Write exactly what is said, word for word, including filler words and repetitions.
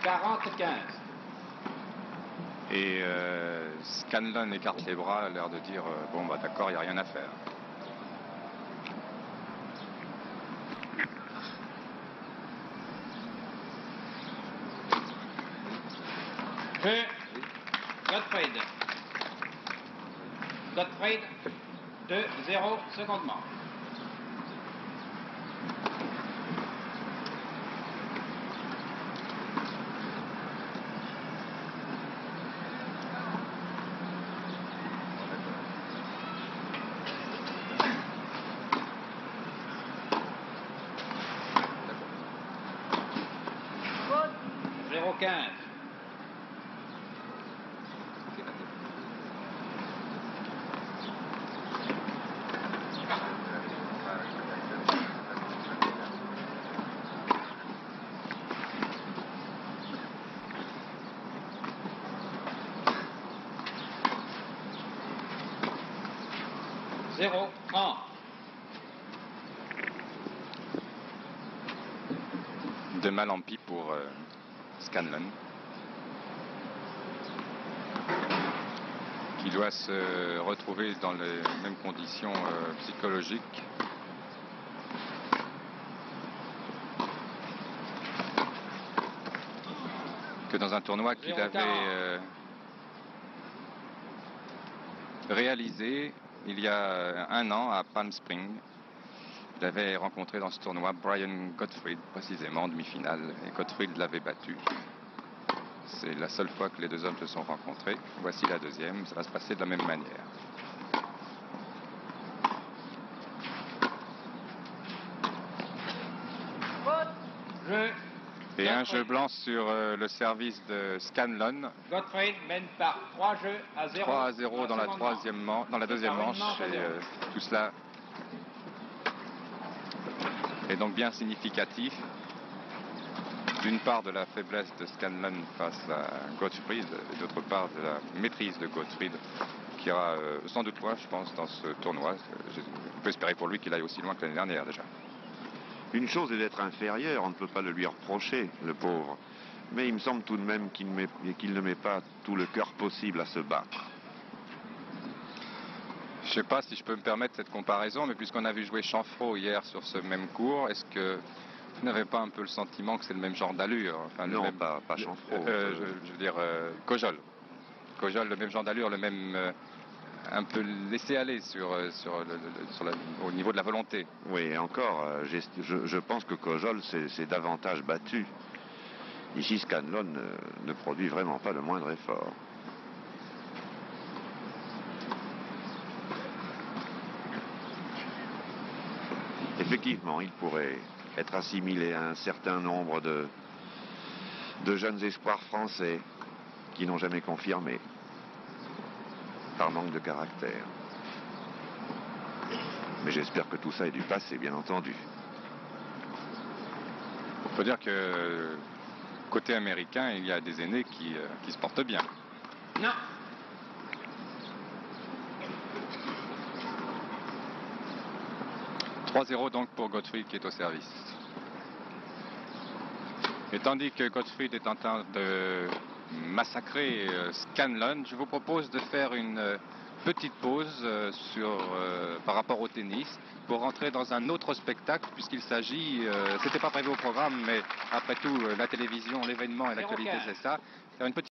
quarante quinze. Et euh, Scanlon écarte les bras, a l'air de dire euh, bon bah d'accord, il n'y a rien à faire. Jeu. Gottfried. Gottfried. deux zéro, seconde manche. zéro quinze. zéro un. De mal en pis pour euh, Scanlon, qui doit se retrouver dans les mêmes conditions euh, psychologiques que dans un tournoi qu'il avait euh, réalisé il y a un an à Palm Springs. Il avait rencontré dans ce tournoi Brian Gottfried, précisément en demi-finale, et Gottfried l'avait battu. C'est la seule fois que les deux hommes se sont rencontrés. Voici la deuxième, ça va se passer de la même manière. Jeu. Et un jeu blanc sur euh, le service de Scanlon. Gottfried mène par trois jeux à zéro. trois à zéro dans la troisième man- dans la deuxième manche. Et euh, tout cela est donc bien significatif. D'une part de la faiblesse de Scanlon face à Gottfried, et d'autre part de la maîtrise de Gottfried, qui aura euh, sans doute point, je pense, dans ce tournoi. Je, on peut espérer pour lui qu'il aille aussi loin que l'année dernière déjà. Une chose est d'être inférieur, on ne peut pas le lui reprocher, le pauvre. Mais il me semble tout de même qu'il ne met, qu'il ne met pas tout le cœur possible à se battre. Je ne sais pas si je peux me permettre cette comparaison, mais puisqu'on a vu jouer Chanfraud hier sur ce même cours, est-ce que vous n'avez pas un peu le sentiment que c'est le même genre d'allure? Enfin, Non, le même, pas, pas Chanfraud. Euh, euh, je, je veux dire, euh, Kojol. Kojol, le même genre d'allure, le même... Euh, un peu laissé aller sur, sur, le, le, sur la, au niveau de la volonté. Oui, encore, euh, je, je pense que Kojol s'est davantage battu. Ici, Scanlon euh, ne produit vraiment pas le moindre effort. Effectivement, il pourrait être assimilé à un certain nombre de, de jeunes espoirs français qui n'ont jamais confirmé, par manque de caractère. Mais j'espère que tout ça est du passé, bien entendu. Il faut dire que côté américain, il y a des aînés qui, euh, qui se portent bien. Non. trois zéro donc pour Gottfried qui est au service. Et tandis que Gottfried est en train de massacrer euh, Scanlon, je vous propose de faire une euh, petite pause euh, sur, euh, par rapport au tennis pour rentrer dans un autre spectacle puisqu'il s'agit, euh, c'était pas prévu au programme, mais après tout, euh, la télévision, l'événement et l'actualité, c'est ça. Faire une petite